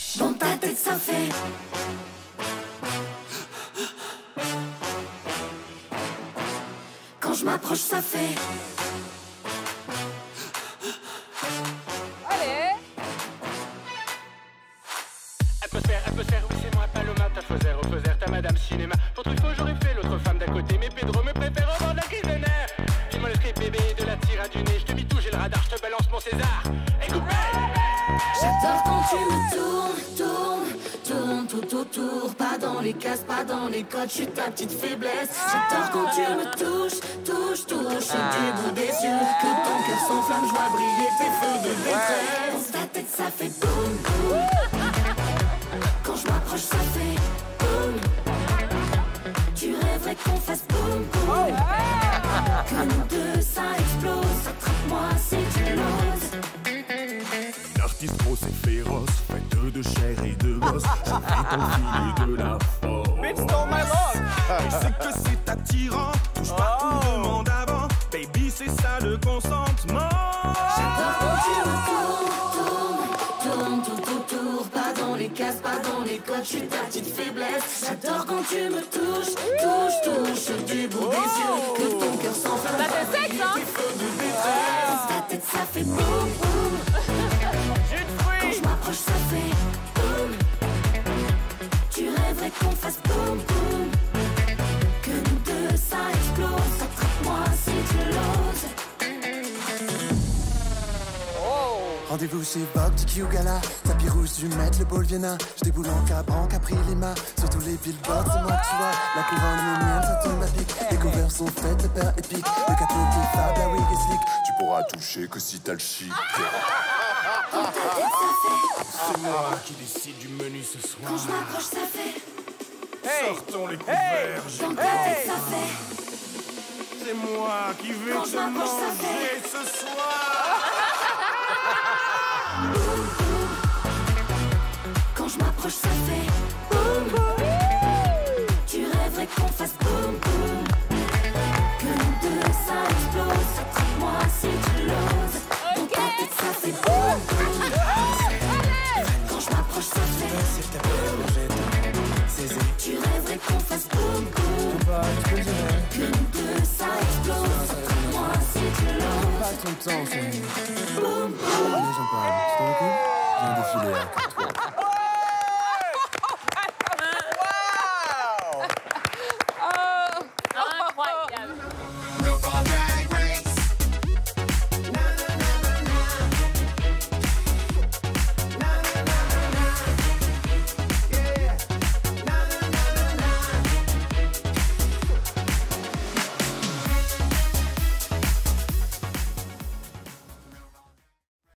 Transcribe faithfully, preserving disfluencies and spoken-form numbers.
Dans ta tête ça fait. Quand je m'approche ça fait. Allez. Elle peut se faire, elle peut se faire, oui c'est moi Paloma, ta faisère, au faisère, ta madame cinéma. Pour Truffaut j'aurais fait l'autre femme d'à côté, mais Pedro me préfère au bord de la crise de nerfs. Dis-moi le script bébé, de la tire à du nez, je te mis tout, j'ai le radar, je te balance mon César. Et coupé. J'adore quand tu me tournes, tournes, tournes tout autour. Pas dans les cases, pas dans les codes, je suis ta petite faiblesse. J'adore quand tu me touches, touches, touches du bout des yeux. Que ton cœur s'enflamme, je vois briller tes feux de détresse. Dans ta tête ça fait boum, boum. Quand je m'approche ça fait boum. Tu rêverais qu'on fasse boum, boum. Que nous deux ça explose. Attrape-moi si tu l'oses. L'artiste grosse et féroce, faite de chair et de os. Je fais ton filet de la force. Bitch stole my look. Je sais que c'est attirant, touche pas ou demande avant. Baby, c'est ça le consentement. J'adore quand tu me tournes, tournes, tournes tout autour. Pas dans les cases, pas dans les codes, je suis ta petite faiblesse. J'adore quand tu me touches, touches, touches du bout des yeux. Que ton cœur s'enflamme, Ça fait sexe, hein? tes feux de détresse. Ta tête ça fait boum, boum. Quand je m'approche ça fait boum. Tu rêverais qu'on fasse boum, boum. Que nous deux ça explose. Attrape-moi si tu l'oses. Rendez-vous chez Bob du Q Gala. Tapis rouge du maître, le bol vienna. Je déboule en cabran, Capri Lima. Sur tous les billboards, c'est moi que tu vois. La couronne est mienne, ça tombe à pic. Les covers sont faites, le père épique. Le capot qui est fable, la wig est slick. Tu pourras toucher que si t'as le chic. Dans ta tête ça fait. C'est moi qui décide du menu ce soir. Quand je m'approche ça fait. Sortons les couverts, Dans ta tête ça fait. c'est moi qui vais Quand te je m'approche, ça manger ce soir. Boum, boum. Quand je m'approche ça fait boum, boum. Tu rêverais qu'on fasse boum, boum. Que nous deux ça explose. Attrape-moi si tu l'oses. Dans ta tête ça fait boum, boum. Quand je m'approche ça fait boum. Tu rêverais qu'on fasse boum, boum. Que nous deux ça explose. Attrape-moi si tu l'oses. Pas ton temps, c'est Boum, boum. Allez, j'en parle. Tu t'en occupes? Viens défiler.